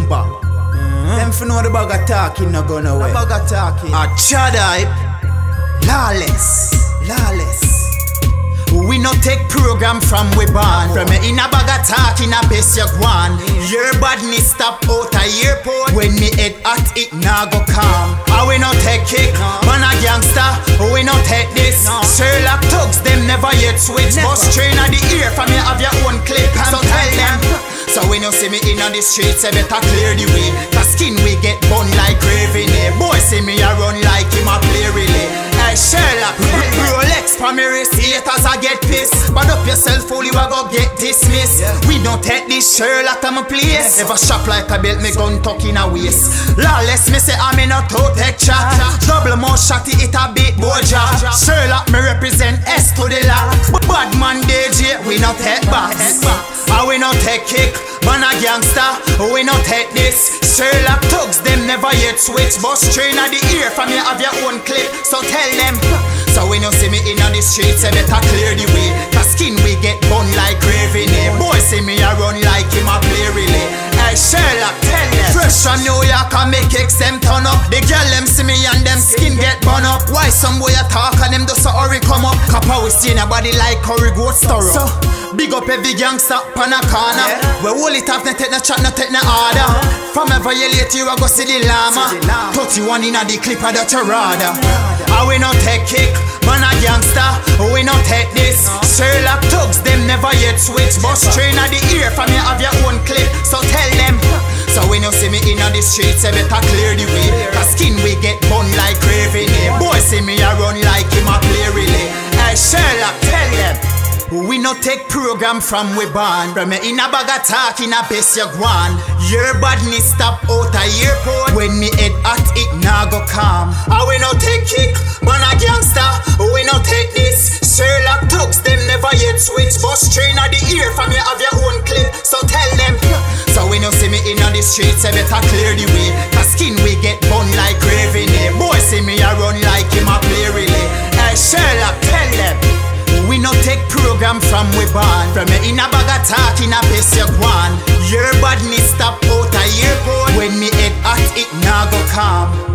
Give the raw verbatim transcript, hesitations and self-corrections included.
Lumba. Mm-hmm. Them for know the bag of talking no gone away. The bag of talking. A chadai. Lawless. Lawless. We no take program from we born. From me in a bag of talk in a base you gwan. Your badness stop out a airport. When me head hot it nah go calm. And we no take kick, man a gangster. We no take this. Sherlock thugs them never yet switch. Bust train at the ear from you have your own clip. So tell them. So when you see me in on the streets, I better clear the way. Cause skin we get bun like Groovy. Boy see me a run like him a play relay. Hey Sherlock, Rolex for me wrist. Haters I get pissed. Bad up yourself fool, you a go get dismissed. We don't take this Sherlock to my place. Ever shop like a belt, me gun tuck in a waist. Lawless me say I'm in a Nuh Tek chat. Double more shotty it a beat boja. Sherlock me represent S to the law. Bad man D J, we not take backs. And we not take kick, man a gangster. We not take this. Sherlock thugs them never yet switch. Bust train at the ear from you have your own clip. So tell them. So when you see me in on the streets, I better clear the way. Cause skin we get bun like Groovy. Boy see me a run like him a play relay. Hey Sherlock, tell them. Fresh from New York and make kicks them turn up. The girl them see me and them skin get bun up. Why some boy a talk and them do so hurry come up. Copper we see nobody like curry goat stir up. So big up every gangster pan a corner. Yeah. We hold it off, no take no chat, no take no order. From ever you late you a go see the llama. thirty-one in a the clip of the charada. And we no take kick, man a gangster. We no take this. Sherlock thugs them never yet switch. Bust train at the ear from you have your own clip. So tell them. So when you see me in on the streets, I better clear the way. Cause skin we get bun like Groovy. Boy see me a run like him a play relay. Hey Sherlock, tell them. We no take program from we born. From me in a bag of talk in a base you gwan. Your badness stop out a airport. When me head hot it nah go calm. And we no take kick, man a gangster. We no take this. Sherlock thugs them never yet switch. Bust train at the ear from you have your own clip. So tell them. So when you see me in on the streets, I better clear the way. Cause skin we get bun like Groovy. Boy see me a run like him a play relay. Hey Sherlock, tell them. We no take program from we born. From me in a bag of talk in a base you gwan. Your badness stop out a airport. When me head hot it nah go calm.